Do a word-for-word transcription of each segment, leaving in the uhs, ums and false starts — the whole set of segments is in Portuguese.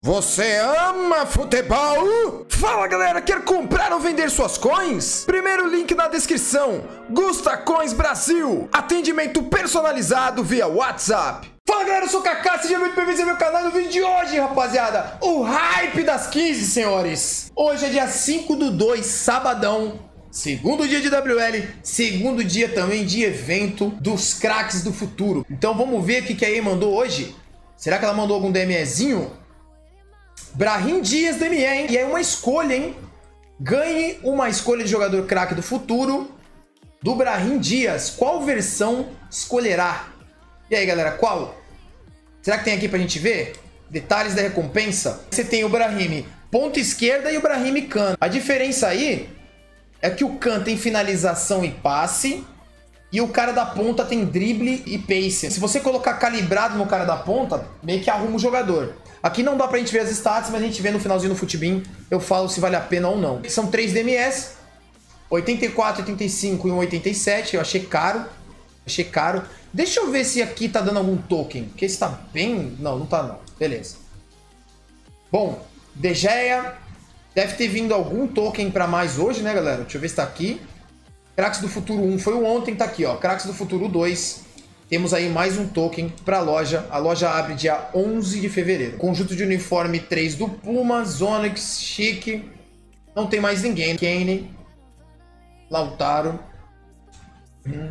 Você ama futebol? Fala galera, quer comprar ou vender suas coins? Primeiro link na descrição. Gusta Coins Brasil. Atendimento personalizado via WhatsApp. Fala galera, eu sou o Kaká, seja muito bem-vindo ao meu canal. No vídeo de hoje, rapaziada, o hype das quinze, senhores. Hoje é dia cinco do dois, sabadão. Segundo dia de W L, segundo dia também de evento dos craques do futuro. Então vamos ver o que a E A mandou hoje. Será que ela mandou algum DMEzinho? Brahim Dias D M E, hein? E aí uma escolha, hein? Ganhe uma escolha de jogador craque do futuro do Brahim Dias. Qual versão escolherá? E aí, galera, qual? Será que tem aqui pra gente ver? Detalhes da recompensa. Você tem o Brahim ponta esquerda e o Brahim Khan. A diferença aí é que o Khan tem finalização e passe e o cara da ponta tem drible e pace. Se você colocar calibrado no cara da ponta, meio que arruma o jogador. Aqui não dá pra gente ver as stats, mas a gente vê no finalzinho do Futibin. Eu falo se vale a pena ou não. São três D M Es. oitenta e quatro, oitenta e cinco e um oitenta e sete. Eu achei caro. Achei caro. Deixa eu ver se aqui tá dando algum token. Porque esse tá bem... Não, não tá não. Beleza. Bom, De Gea. Deve ter vindo algum token pra mais hoje, né, galera? Deixa eu ver se tá aqui. Craques do Futuro um foi o ontem, tá aqui, ó. Craques do Futuro dois. Temos aí mais um token para a loja. A loja abre dia onze de fevereiro. Conjunto de uniforme três do Puma, Zonix, Chique. Não tem mais ninguém. Kane, Lautaro. Hum.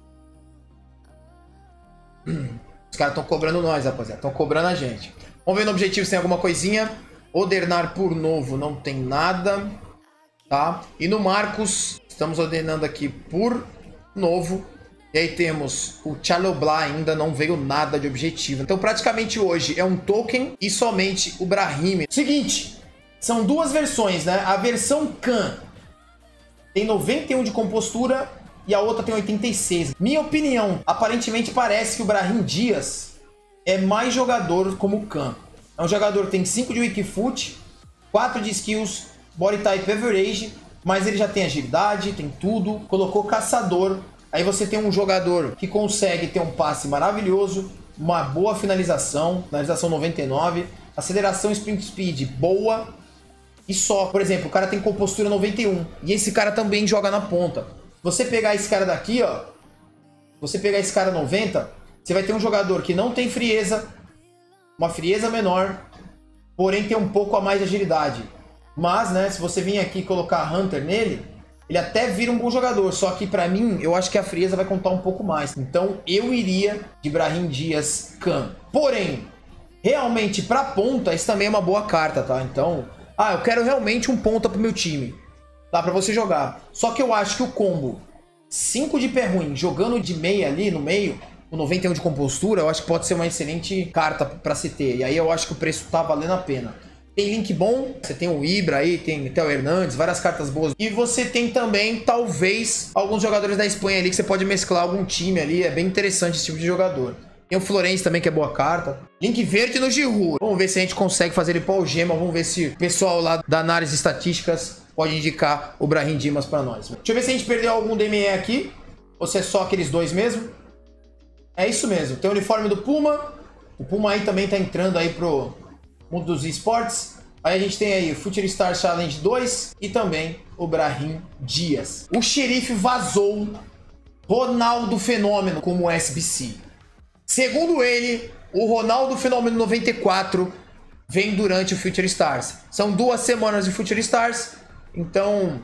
Hum. Os caras estão cobrando nós, rapaziada. Estão cobrando a gente. Vamos ver no objetivo se tem alguma coisinha. Ordenar por novo não tem nada. Tá? E no Marcos, estamos ordenando aqui por novo. E aí temos o Chalobah, ainda não veio nada de objetivo. Então praticamente hoje é um token e somente o Brahim. Seguinte, são duas versões, né? A versão Khan tem noventa e um de compostura e a outra tem oitenta e seis. Minha opinião, aparentemente parece que o Brahim Dias é mais jogador como o Khan. É um jogador que tem cinco de Wikifoot, quatro de skills, body type average, mas ele já tem agilidade, tem tudo. Colocou caçador. Aí você tem um jogador que consegue ter um passe maravilhoso, uma boa finalização, finalização noventa e nove, aceleração sprint speed boa e só. Por exemplo, o cara tem compostura noventa e um e esse cara também joga na ponta. Você pegar esse cara daqui, ó, você pegar esse cara noventa, você vai ter um jogador que não tem frieza, uma frieza menor, porém tem um pouco a mais de agilidade. Mas, né, se você vir aqui e colocar Hunter nele, ele até vira um bom jogador, só que pra mim, eu acho que a frieza vai contar um pouco mais. Então, eu iria de Brahim Dias Khan. Porém, realmente, pra ponta, isso também é uma boa carta, tá? Então, ah, eu quero realmente um ponta pro meu time. Dá pra você jogar. Só que eu acho que o combo cinco de pé ruim, jogando de meia ali no meio, o noventa e um de compostura, eu acho que pode ser uma excelente carta pra se ter. E aí eu acho que o preço tá valendo a pena. Tem link bom, você tem o Ibra aí, tem o Theo Hernandes, várias cartas boas. E você tem também, talvez, alguns jogadores da Espanha ali que você pode mesclar algum time ali. É bem interessante esse tipo de jogador. Tem o Florenzi também, que é boa carta. Link verde no Giroud. Vamos ver se a gente consegue fazer ele para o Gema. Vamos ver se o pessoal lá da análise estatísticas pode indicar o Brahim Dias para nós. Deixa eu ver se a gente perdeu algum D M E aqui. Ou se é só aqueles dois mesmo. É isso mesmo. Tem o uniforme do Puma. O Puma aí também tá entrando aí pro mundo dos esportes. Aí a gente tem aí o Future Star Challenge dois e também o Brahim Dias. O xerife vazou Ronaldo Fenômeno como S B C. Segundo ele, o Ronaldo Fenômeno noventa e quatro vem durante o Future Stars. São duas semanas de Future Stars. Então,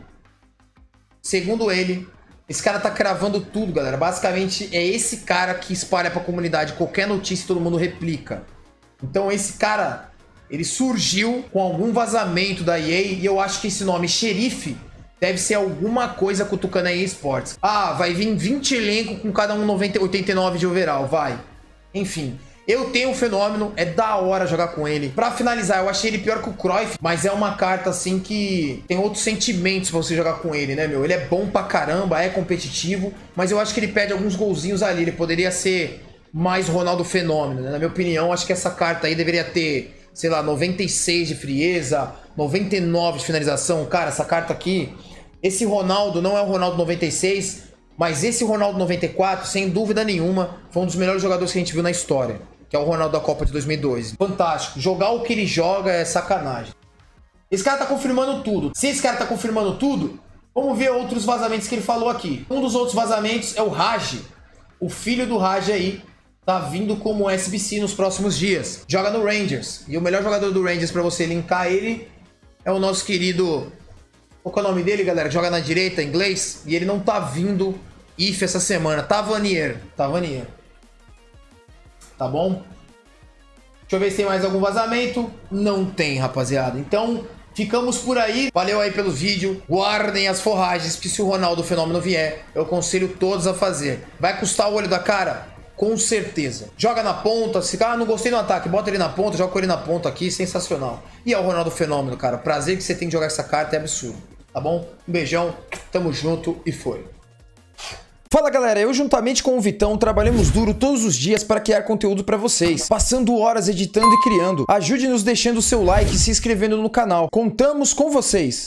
segundo ele, esse cara tá cravando tudo, galera. Basicamente é esse cara que espalha pra comunidade qualquer notícia e todo mundo replica. Então esse cara, ele surgiu com algum vazamento da E A e eu acho que esse nome, xerife, deve ser alguma coisa cutucando a E A Sports. Ah, vai vir vinte elencos com cada um noventa, oitenta e nove de overall, vai. Enfim, eu tenho um Fenômeno, é da hora jogar com ele. Pra finalizar, eu achei ele pior que o Cruyff, mas é uma carta assim que tem outros sentimentos pra você jogar com ele, né, meu? Ele é bom pra caramba, é competitivo, mas eu acho que ele perde alguns golzinhos ali. Ele poderia ser mais Ronaldo Fenômeno, né? Na minha opinião, acho que essa carta aí deveria ter, sei lá, noventa e seis de frieza, noventa e nove de finalização. Cara, essa carta aqui, esse Ronaldo não é o Ronaldo noventa e seis, mas esse Ronaldo noventa e quatro, sem dúvida nenhuma, foi um dos melhores jogadores que a gente viu na história. que é o Ronaldo da Copa de dois mil e dois. Fantástico. Jogar o que ele joga é sacanagem. Esse cara tá confirmando tudo. Se esse cara tá confirmando tudo, vamos ver outros vazamentos que ele falou aqui. Um dos outros vazamentos é o Raj. O filho do Raj aí tá vindo como S B C nos próximos dias. Joga no Rangers. E o melhor jogador do Rangers pra você linkar ele é o nosso querido... Qual que é o nome dele, galera? Joga na direita, em inglês. E ele não tá vindo I F essa semana. Tavernier. Tavernier. Tá bom? Deixa eu ver se tem mais algum vazamento. Não tem, rapaziada. Então, ficamos por aí. Valeu aí pelo vídeo. Guardem as forragens, que se o Ronaldo Fenômeno vier, eu aconselho todos a fazer. Vai custar o olho da cara? Com certeza. Joga na ponta. Se ah, não gostei do ataque, bota ele na ponta, joga com ele na ponta aqui. Sensacional. E é o Ronaldo Fenômeno, cara. O prazer que você tem de jogar essa carta é absurdo. Tá bom? Um beijão. Tamo junto e foi. Fala galera, eu juntamente com o Vitão trabalhamos duro todos os dias para criar conteúdo para vocês, passando horas editando e criando. Ajude-nos deixando o seu like e se inscrevendo no canal. Contamos com vocês!